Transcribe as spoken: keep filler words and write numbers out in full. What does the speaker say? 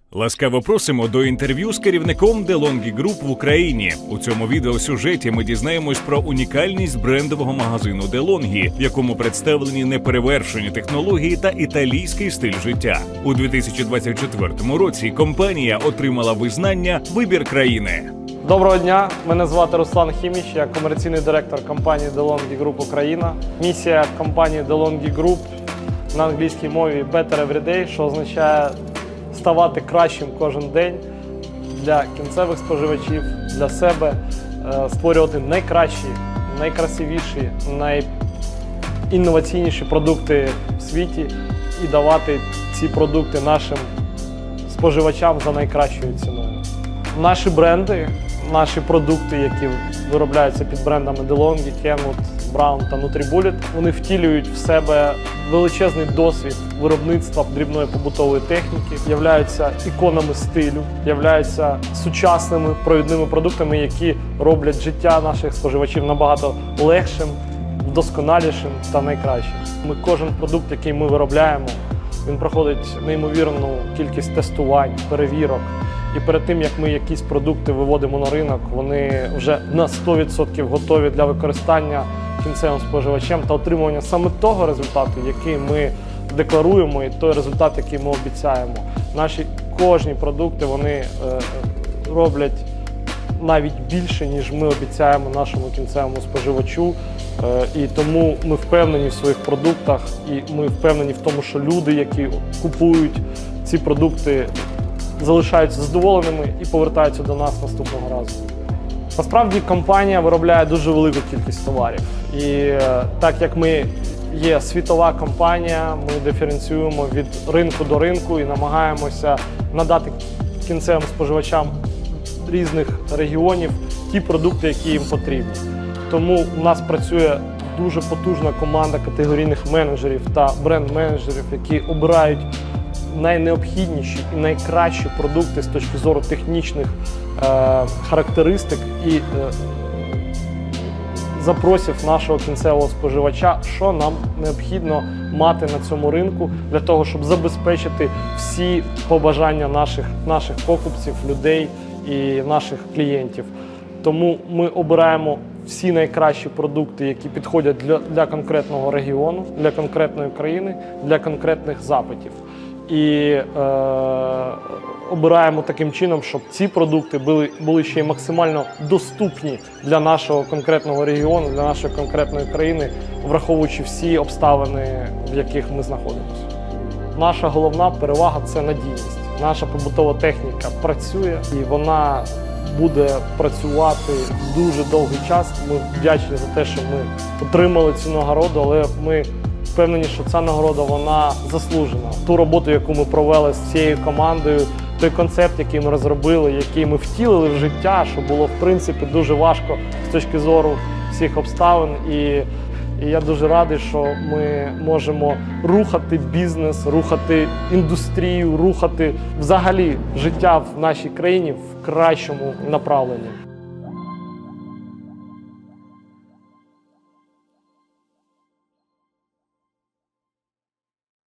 Ласкаво просимо до інтерв'ю з керівником DeLonghi Group в Україні. У цьому відеосюжеті ми дізнаємось про унікальність брендового магазину DeLonghi, в якому представлені неперевершені технології та італійський стиль життя. У дві тисячі двадцять четвертому році компанія отримала визнання «Вибір країни». Доброго дня, мене звати Руслан Хіміч, я комерційний директор компанії DeLonghi Group Україна. Місія компанії DeLonghi Group на англійській мові «Better Every Day», що означає ставати кращим кожен день для кінцевих споживачів, для себе, створювати найкращі, найкрасивіші, найінноваційніші продукти в світі і давати ці продукти нашим споживачам за найкращою ціною. Наші бренди, наші продукти, які виробляються під брендами DeLonghi, Kenwood, Braun та NutriBullet, вони втілюють в себе величезний досвід виробництва дрібної побутової техніки, являються іконами стилю, являються сучасними провідними продуктами, які роблять життя наших споживачів набагато легшим, вдосконалішим та найкращим. Ми, кожен продукт, який ми виробляємо, він проходить неймовірну кількість тестувань, перевірок. І перед тим, як ми якісь продукти виводимо на ринок, вони вже на сто відсотків готові для використання кінцевим споживачем та отримування саме того результату, який ми декларуємо, і той результат, який ми обіцяємо. Наші кожні продукти, вони е, роблять навіть більше, ніж ми обіцяємо нашому кінцевому споживачу. Е, і тому ми впевнені в своїх продуктах, і ми впевнені в тому, що люди, які купують ці продукти, залишаються задоволеними і повертаються до нас наступного разу. Насправді компанія виробляє дуже велику кількість товарів. І е, так як ми є світова компанія, ми диференціюємо від ринку до ринку і намагаємося надати кінцевим споживачам різних регіонів ті продукти, які їм потрібні. Тому у нас працює дуже потужна команда категорійних менеджерів та бренд-менеджерів, які обирають найнеобхідніші і найкращі продукти з точки зору технічних е, характеристик і е, запросів нашого кінцевого споживача, що нам необхідно мати на цьому ринку для того, щоб забезпечити всі побажання наших, наших покупців, людей і наших клієнтів. Тому ми обираємо всі найкращі продукти, які підходять для, для конкретного регіону, для конкретної країни, для конкретних запитів. І е, обираємо таким чином, щоб ці продукти були, були ще й максимально доступні для нашого конкретного регіону, для нашої конкретної країни, враховуючи всі обставини, в яких ми знаходимося. Наша головна перевага – це надійність. Наша побутова техніка працює і вона буде працювати дуже довгий час. Ми вдячні за те, що ми отримали цю нагороду, але ми впевнені, що ця нагорода, вона заслужена. Ту роботу, яку ми провели з цією командою, той концепт, який ми розробили, який ми втілили в життя, що було, в принципі, дуже важко з точки зору всіх обставин. І, і я дуже радий, що ми можемо рухати бізнес, рухати індустрію, рухати взагалі життя в нашій країні в кращому направленні.